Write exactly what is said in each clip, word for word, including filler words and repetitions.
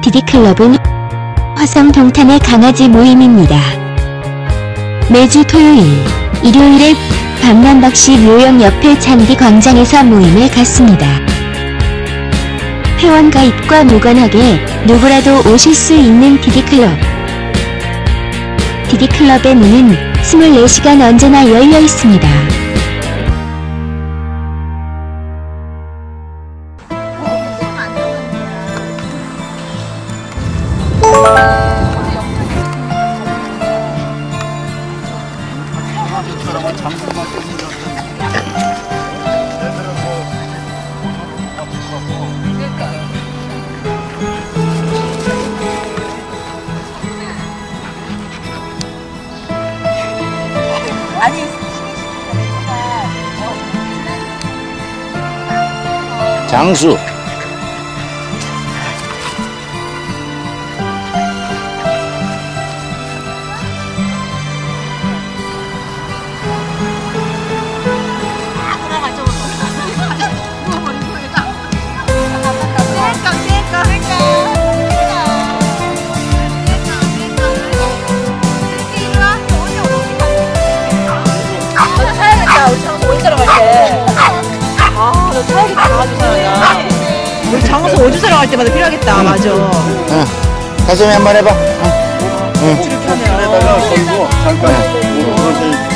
디디클럽은 화성 동탄의 강아지 모임입니다. 매주 토요일, 일요일에 박람박씨 묘역 옆에 잔디 광장에서 모임을 갖습니다. 회원 가입과 무관하게 누구라도 오실 수 있는 디디클럽. 디디클럽의 문은 이십사 시간 언제나 열려 있습니다. 장수. 우리 장수 오주 사러 갈 때마다 필요하겠다. 응. 맞아. 응. 가슴이 한번 해봐. 응. 응. 줄에다가 걸고 잠깐. 응.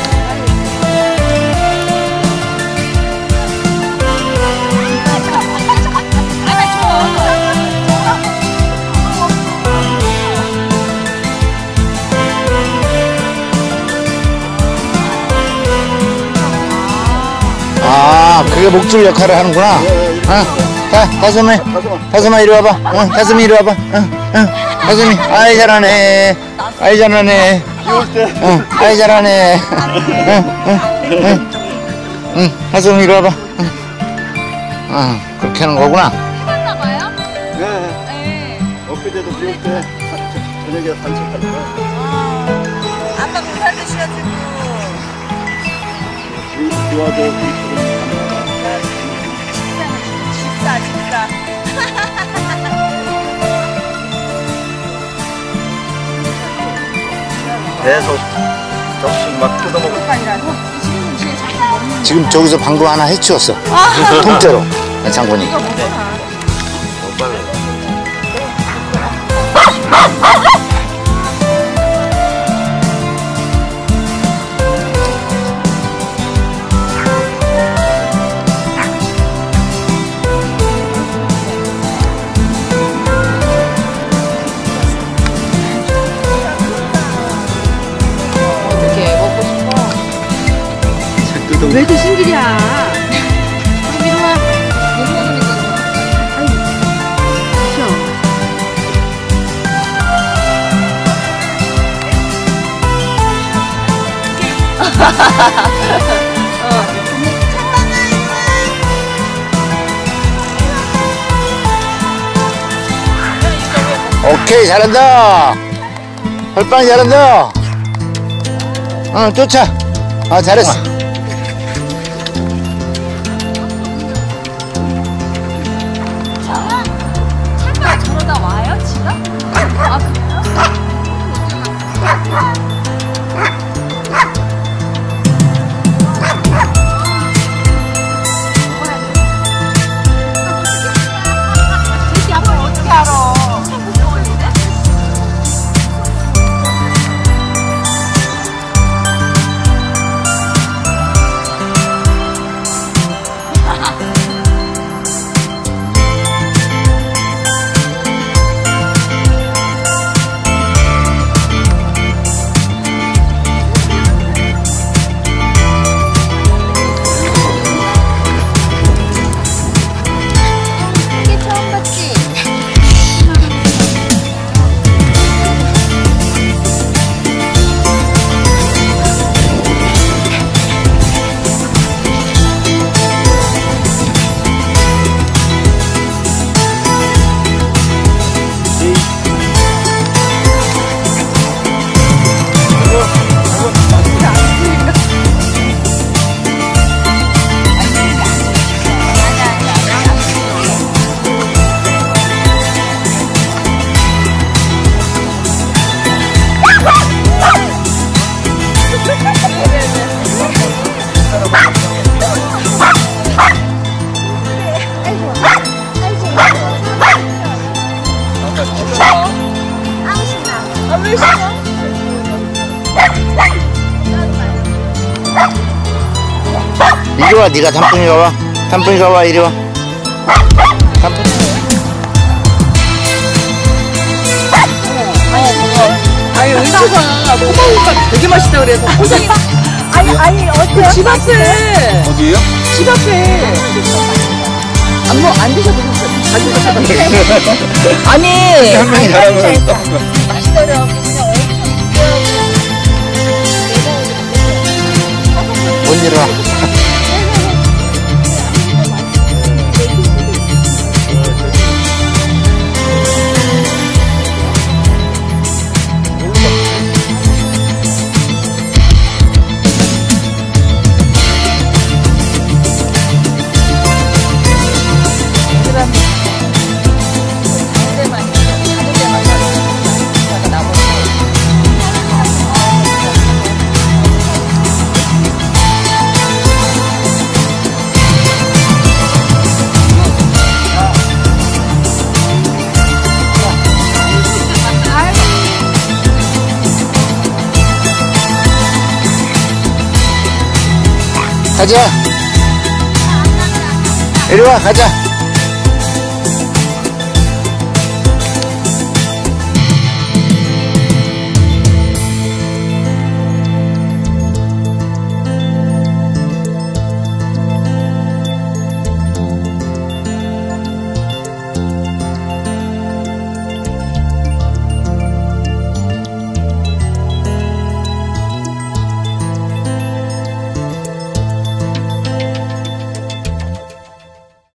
아, 그게 목줄 역할을 하는구나. 응. 자, 가슴이, 가슴아 이리 와봐. 응, 가슴이 이리 와봐. 응, 응, 가슴이. 아이 잘하네. 아이 잘하네. 응, 아이 잘하네. 응, 응, 응, 응, 가슴이 이리 와봐. 응, 응, 그렇게 하는 거구나. 해봤나봐요? 네. 네. 엊그제도 비올 때 저녁에 산책하니까. 아, 아빠 공살 드셔가지고. 비 와도 집사, 집사. 계속 접시 막 뜯어먹고. 지금 저기서 방금 하나 해치웠어. 통째로. 장군이. 왜 드신 길이야? 그럼 이리 와. 못 먹으니까. 아이, 드셔. 오케이, 잘한다. 헐빵이 잘한다. 응, 쫓아. 아, 잘했어. 저러다 와요, 지금? 아, 그래요? 새끼 아빠 어떻게 알아? 와. 네가 단풍이가 와. 단풍이가 와. 이리 와. 단풍. 아니 은수가 꼬마오가 되게 맛있다 그래서 포장이 아니 아니 어때요? 집 앞에 어디에요? 집 앞에 안뭐안 드셔도 되겠어요. 안 드셔도 아니 한 명이 잘하면 맛있더라고. 못 일어나. 가자. 이리 와, 가자.